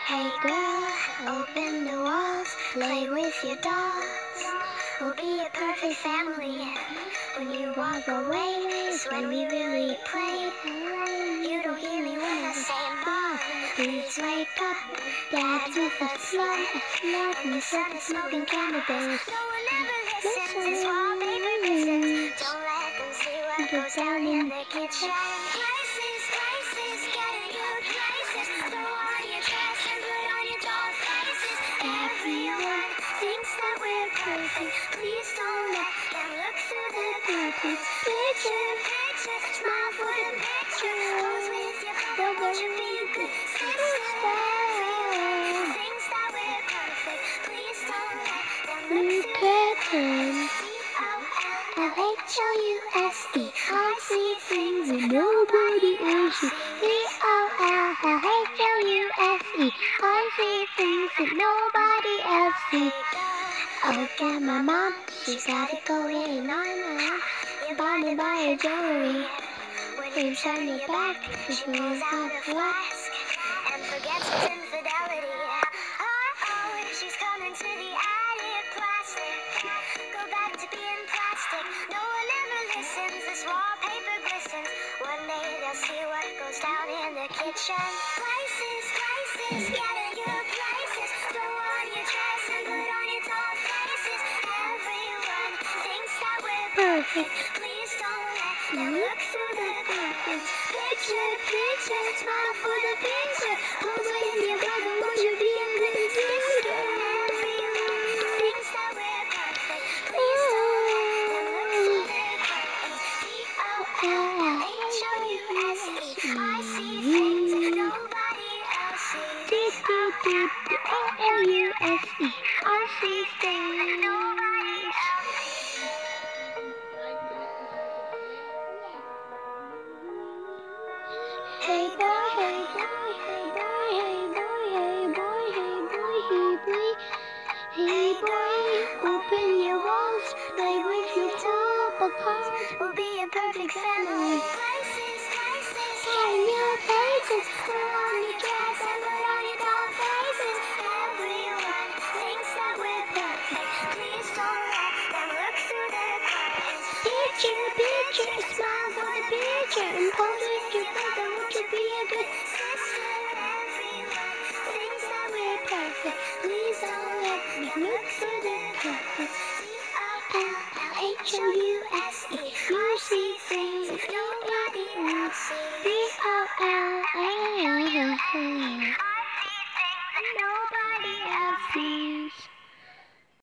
Hey girl, open the walls, play with your dolls. We'll be a perfect family. When you walk away is when we really play. You don't hear me when I say mom. Please wake up, Dad's with a slum. And the sun is smoking cannabis. No one ever listens, it's wallpaper listens. Don't let them see what goes down in the kitchen. Crisis, get a good crisis. Throw on your dress and put on your doll faces. Everyone thinks that we're perfect. Please don't let them look through the curtains. Picture, smile for the picture. Pose with your brother, won't you be a good sister? Everyone thinks that we're perfect. Please don't let them look through the curtains. dollhouse. I see things that nobody else sees. dollhouse. I see things that nobody else sees. Look at my mom, she's got it going on. You're bonded by her jewelry. When you turn your back, she pulls out a flask and forgets his infidelity. Oh, she's coming to the attic. Plastic, go back to being plastic. No one ever listens, this wallpaper glistens. One day they'll see what goes down in the kitchen. Crisis, get in your places. Throw on your dress and put on your doll faces. Everyone thinks that we're perfect. Please don't let them look through the curtains. Picture, smile for the picture. Pose with your brother, won't you be a good sister? Everyone thinks that we're perfect. Please don't let them look through the curtains. dollhouse. I see things that nobody else sees. dollhouse. I see things that nobody else sees. Hey boy, hey boy, hey boy, hey boy, hey boy, hey boy, hey boy. Hey boy, open your walls, play with your top cards. We'll be a perfect family. Crisis, get in your places. Put on your dress and put on your doll faces. Everyone thinks that we're perfect. Please don't let them look through the curtains. Picture, smile for the picture. And pose with your brother, won't you be a good sister? Everyone thinks that we're perfect. Please don't let them look through the curtains. dollhouse. You see things that nobody else sees. dollhouse. I see things that nobody else sees.